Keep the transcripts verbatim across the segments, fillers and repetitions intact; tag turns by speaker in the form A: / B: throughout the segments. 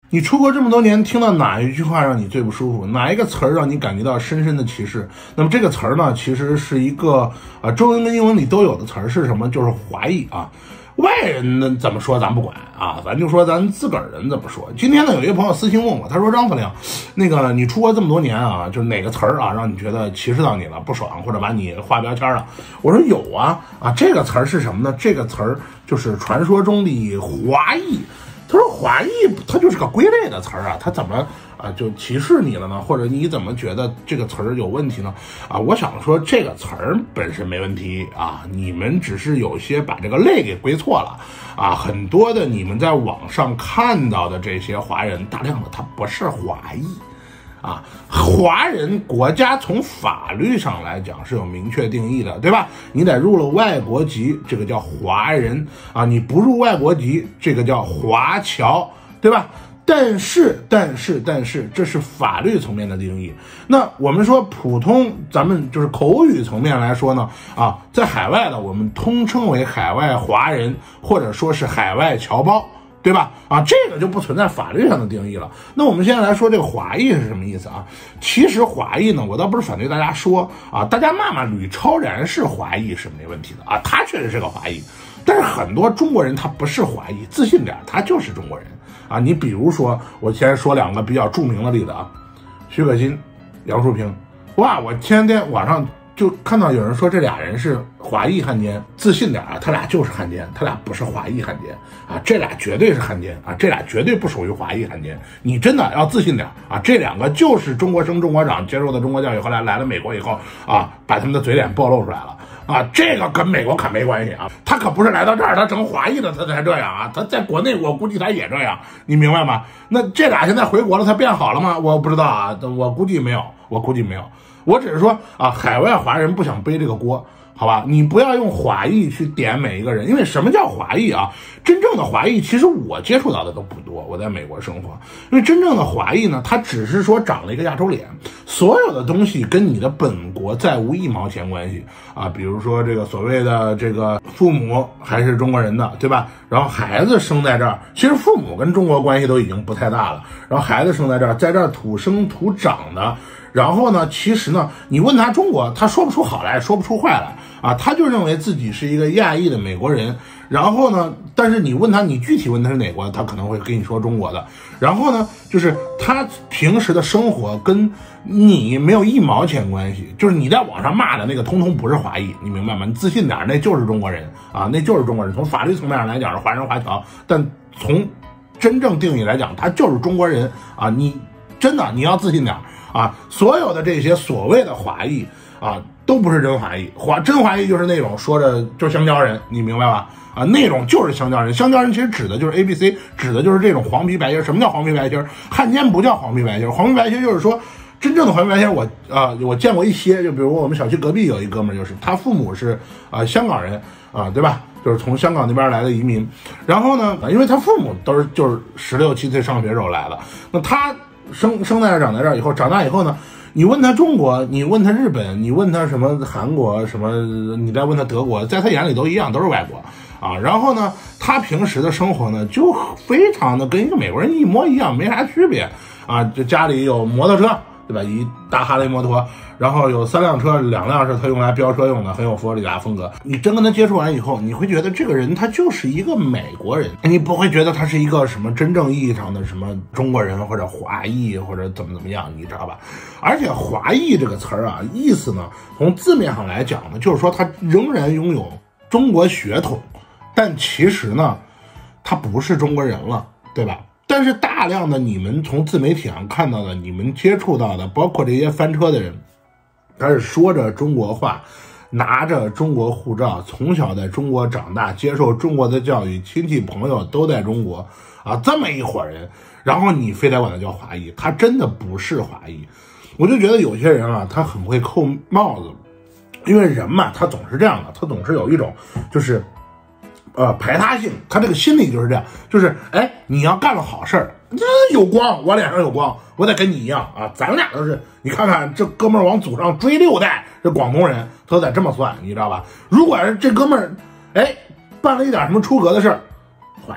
A: 你出国这么多年，听到哪一句话让你最不舒服？哪一个词儿让你感觉到深深的歧视？那么这个词儿呢，其实是一个呃中文跟英文里都有的词儿，是什么？就是华裔啊。外人呢怎么说咱不管啊，咱就说咱自个儿人怎么说。今天呢，有一个朋友私信问我，他说张司令，那个你出国这么多年啊，就是哪个词儿啊让你觉得歧视到你了，不爽，或者把你划标签了？我说有啊啊，这个词儿是什么呢？这个词儿就是传说中的华裔。他说华裔它就是个归类的词儿啊，它怎么啊就歧视你了呢？或者你怎么觉得这个词儿有问题呢？啊，我想说这个词儿本身没问题啊，你们只是有些把这个类给归错了啊。很多的你们在网上看到的这些华人，大量的他不是华裔。啊，华人国家从法律上来讲是有明确定义的，对吧？你得入了外国籍，这个叫华人啊；你不入外国籍，这个叫华侨，对吧？但是，但是，但是，这是法律层面的定义。那我们说普通，咱们就是口语层面来说呢，啊，在海外的我们通称为海外华人，或者说是海外侨胞。对吧？啊，这个就不存在法律上的定义了。那我们现在来说这个华裔是什么意思啊？其实华裔呢，我倒不是反对大家说啊，大家骂骂吕超然是华裔是没问题的啊，他确实是个华裔。但是很多中国人他不是华裔，自信点，他就是中国人啊。你比如说，我先说两个比较著名的例子啊，徐可欣、杨树平，哇，我前两天网上就看到有人说这俩人是华裔汉奸，自信点啊，他俩就是汉奸，他俩不是华裔汉奸啊，这俩绝对是汉奸啊，这俩绝对不属于华裔汉奸。你真的要自信点啊，这两个就是中国生中国长，接受的中国教育，后来来了美国以后啊，把他们的嘴脸暴露出来了啊，这个跟美国可没关系啊，他可不是来到这儿他成华裔了他才这样啊，他在国内我估计他也这样，你明白吗？那这俩现在回国了，他变好了吗？我不知道啊，我估计没有，我估计没有。我只是说啊，海外华人不想背这个锅，好吧？你不要用华裔去点每一个人，因为什么叫华裔啊？真正的华裔，其实我接触到的都不多。我在美国生活，因为真正的华裔呢，他只是说长了一个亚洲脸，所有的东西跟你的本国再无一毛钱关系啊。比如说这个所谓的这个父母还是中国人的，对吧？然后孩子生在这儿，其实父母跟中国关系都已经不太大了。然后孩子生在这儿，在这儿土生土长的。然后呢，其实呢，你问他中国，他说不出好来，说不出坏来啊，他就认为自己是一个亚裔的美国人。然后呢，但是你问他，你具体问他是哪国，他可能会跟你说中国的。然后呢，就是他平时的生活跟你没有一毛钱关系，就是你在网上骂的那个，通通不是华裔，你明白吗？你自信点，那就是中国人啊，那就是中国人。从法律层面上来讲是华人华侨，但从真正定义来讲，他就是中国人啊。你真的你要自信点。啊，所有的这些所谓的华裔啊，都不是真华裔。华真华裔就是那种说着就是香蕉人，你明白吧？啊，那种就是香蕉人。香蕉人其实指的就是 A B C， 指的就是这种黄皮白心。什么叫黄皮白心？汉奸不叫黄皮白心，黄皮白心就是说真正的黄皮白心我。我啊，我见过一些，就比如我们小区隔壁有一哥们儿，就是他父母是啊香港人啊，对吧？就是从香港那边来的移民。然后呢，因为他父母都是就是十六七岁上学时候来的，那他。生生在这儿长在这儿以后，长大以后呢，你问他中国，你问他日本，你问他什么韩国什么，你再问他德国，在他眼里都一样，都是外国啊。然后呢，他平时的生活呢，就非常的跟一个美国人一模一样，没啥区别啊。就家里有摩托车，对吧？一大哈雷摩托，然后有三辆车，两辆是他用来飙车用的，很有佛罗里达风格。你真跟他接触完以后，你会觉得这个人他就是一个美国人，你不会觉得他是一个什么真正意义上的什么中国人或者华裔或者怎么怎么样，你知道吧？而且华裔这个词儿啊，意思呢，从字面上来讲呢，就是说他仍然拥有中国血统，但其实呢，他不是中国人了，对吧？但是大量的你们从自媒体上看到的，你们接触到的，包括这些翻车的人，他是说着中国话，拿着中国护照，从小在中国长大，接受中国的教育，亲戚朋友都在中国啊，这么一伙人，然后你非得管他叫华裔，他真的不是华裔。我就觉得有些人啊，他很会扣帽子，因为人嘛，他总是这样的，他总是有一种就是呃排他性，他这个心理就是这样，就是哎，你要干了好事儿，这有光，我脸上有光，我得跟你一样啊，咱俩都是，你看看这哥们儿往祖上追六代，这广东人他都得这么算，你知道吧？如果是这哥们儿哎办了一点什么出格的事儿，华裔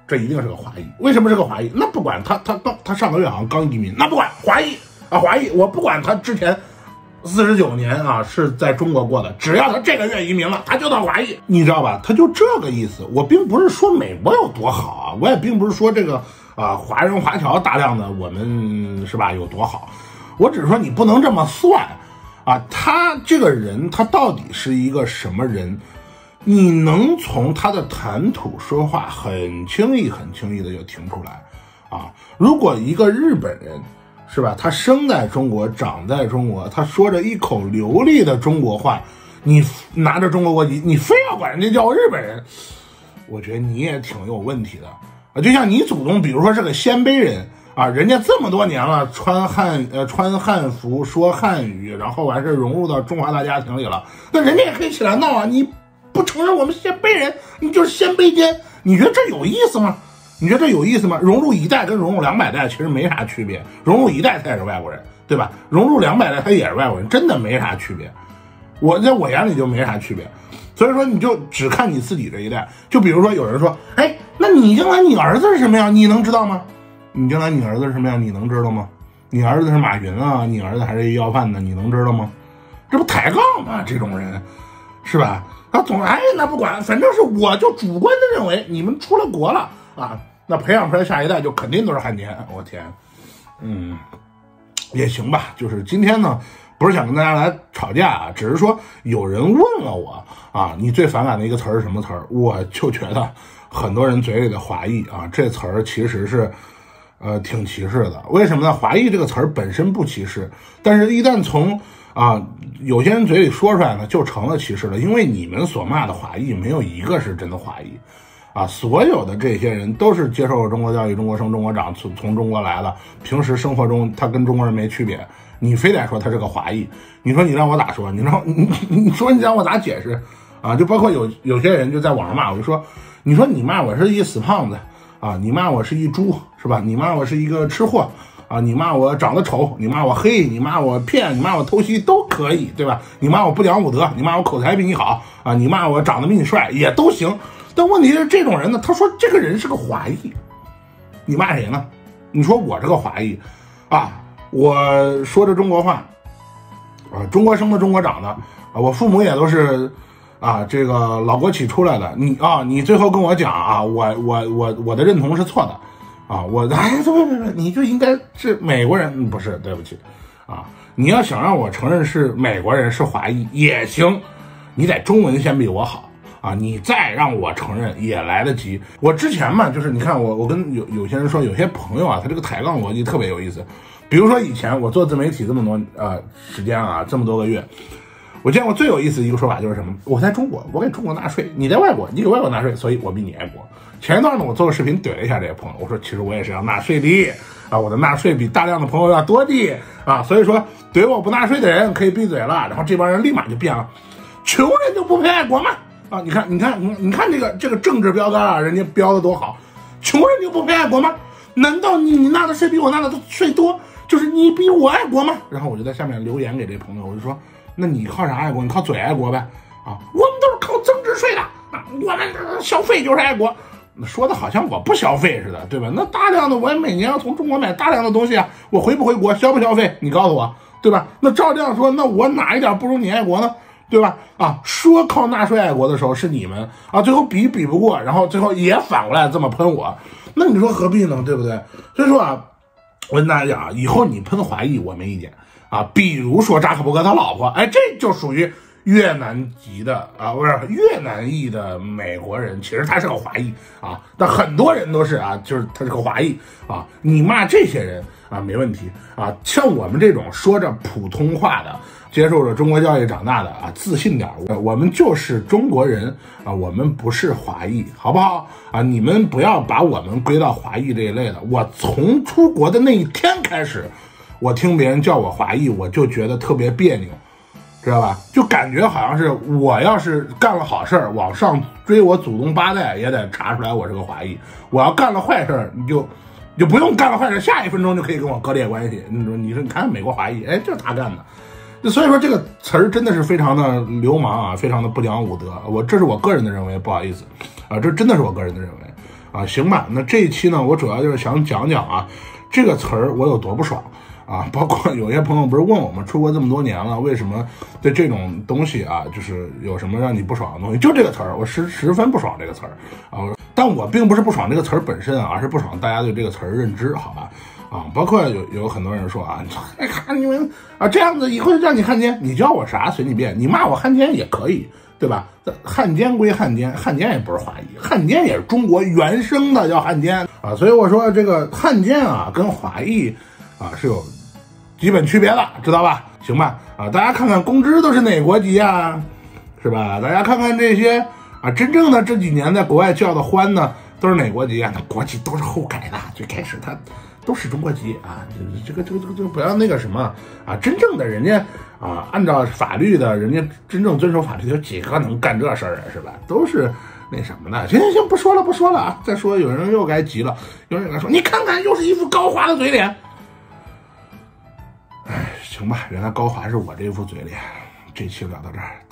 A: 这一定是个华裔。为什么是个华裔？那不管他他刚他上个月好像刚移民，那不管华裔啊华裔，我不管他之前四十九年啊是在中国过的，只要他这个月移民了，他就当华裔，你知道吧？他就这个意思。我并不是说美国有多好啊，我也并不是说这个啊华人华侨大量的我们是吧有多好，我只是说你不能这么算啊。他这个人他到底是一个什么人？你能从他的谈吐说话很轻易很轻易的就听出来啊。如果一个日本人是吧，他生在中国长在中国，他说着一口流利的中国话，你拿着中国国籍，你非要管人家叫日本人，我觉得你也挺有问题的啊。就像你祖宗比如说是个鲜卑人啊，人家这么多年了穿汉呃穿汉服说汉语，然后完事融入到中华大家庭里了，那人家也可以起来闹啊，你不承认我们鲜卑人，你就是鲜卑奸，你觉得这有意思吗？你觉得这有意思吗？融入一代跟融入两百代其实没啥区别，融入一代他也是外国人，对吧？融入两百代他也是外国人，真的没啥区别。我在我眼里就没啥区别，所以说你就只看你自己这一代。就比如说有人说，哎，那你将来你儿子是什么样？你能知道吗？你将来你儿子是什么样？你能知道吗？你儿子是马云啊，你儿子还是一要饭的，你能知道吗？这不抬杠吗？这种人，是吧？他总哎，那不管，反正是我就主观的认为你们出了国了啊，那培养出来下一代就肯定都是汉奸。我天，嗯，也行吧。就是今天呢，不是想跟大家来吵架啊，只是说有人问了我啊，你最反感的一个词儿是什么词儿？我就觉得很多人嘴里的华裔啊，这词儿其实是呃挺歧视的。为什么呢？华裔这个词儿本身不歧视，但是一旦从啊，有些人嘴里说出来呢，就成了歧视了。因为你们所骂的华裔，没有一个是真的华裔，啊，所有的这些人都是接受了中国教育、中国生、中国长，从从中国来的，平时生活中他跟中国人没区别。你非得说他是个华裔，你说你让我咋说？你让你你说你让我咋解释？啊，就包括有有些人就在网上骂我，就说，你说你骂我是一死胖子啊，你骂我是一猪是吧？你骂我是一个吃货。啊，你骂我长得丑，你骂我黑，你骂我骗，你骂我偷袭都可以，对吧？你骂我不讲武德，你骂我口才比你好啊，你骂我长得比你帅也都行。但问题是这种人呢，他说这个人是个华裔，你骂谁呢？你说我是个华裔啊，我说着中国话啊，中国生的中国长的啊，我父母也都是啊这个老国企出来的，你啊你最后跟我讲啊，我我我我的认同是错的。啊，我哎，不不不，你就应该是美国人，不是，对不起，啊，你要想让我承认是美国人是华裔也行，你得中文先比我好啊，你再让我承认也来得及。我之前嘛，就是你看我我跟有有些人说，有些朋友啊，他这个抬杠逻辑特别有意思。比如说以前我做自媒体这么多呃时间啊，这么多个月。我见过最有意思的一个说法就是什么？我在中国，我给中国纳税；你在外国，你给外国纳税，所以我比你爱国。前一段呢，我做个视频怼了一下这些朋友，我说其实我也是要纳税的啊，我的纳税比大量的朋友要多的啊，所以说怼我不纳税的人可以闭嘴了。然后这帮人立马就变了，穷人就不配爱国吗？啊，你看，你看，你你看这个这个政治标杆啊，人家标的多好，穷人就不配爱国吗？难道你你纳的税比我纳的税多，就是你比我爱国吗？然后我就在下面留言给这朋友，我就说。那你靠啥爱国？你靠嘴爱国呗？啊，我们都是靠增值税的啊，我们消费就是爱国。说的好像我不消费似的，对吧？那大量的我每年要从中国买大量的东西啊，我回不回国，消不消费？你告诉我，对吧？那照这样说，那我哪一点不如你爱国呢？对吧？啊，说靠纳税爱国的时候是你们啊，最后比比不过，然后最后也反过来这么喷我，那你说何必呢？对不对？所以说啊，我跟大家讲啊，以后你喷华裔我没意见。啊，比如说扎克伯格他老婆，哎，这就属于越南籍的啊，不是越南裔的美国人，其实他是个华裔啊，但很多人都是啊，就是他是个华裔啊。你骂这些人啊没问题啊，像我们这种说着普通话的，接受着中国教育长大的啊，自信点，我们就是中国人啊，我们不是华裔，好不好啊？你们不要把我们归到华裔这一类的。我从出国的那一天开始。我听别人叫我华裔，我就觉得特别别扭，知道吧？就感觉好像是我要是干了好事儿，往上追我祖宗八代也得查出来我是个华裔。我要干了坏事儿，你就你就不用干了坏事，下一分钟就可以跟我割裂关系。你说你说你看美国华裔，哎，就是他干的。所以说这个词儿真的是非常的流氓啊，非常的不讲武德。我这是我个人的认为，不好意思啊，这真的是我个人的认为啊，行吧，那这一期呢，我主要就是想讲讲啊，这个词儿我有多不爽啊，包括有些朋友不是问我们出国这么多年了，为什么对这种东西啊，就是有什么让你不爽的东西，就这个词儿，我十十分不爽这个词儿啊，但我并不是不爽这个词儿本身啊，而是不爽大家对这个词儿认知，好吧？啊，包括有有很多人说啊，哎看你们啊这样子以后让你汉奸，你叫我啥随你便，你骂我汉奸也可以。对吧？汉奸归汉奸，汉奸也不是华裔，汉奸也是中国原生的叫汉奸啊。所以我说这个汉奸啊跟华裔啊是有基本区别的，知道吧？行吧？啊，大家看看公知都是哪国籍啊？是吧？大家看看这些啊，真正的这几年在国外叫的欢呢，都是哪国籍啊？那国籍都是后改的，最开始他都是中国籍啊。这个这个这个这个不要那个什么啊，真正的人家。啊，按照法律的，人家真正遵守法律的有几个能干这事儿啊，是吧？都是那什么的。行行行，不说了不说了啊！再说有人又该急了，有人该说你看看，又是一副高华的嘴脸。哎，行吧，原来高华是我这副嘴脸。这期聊到这儿。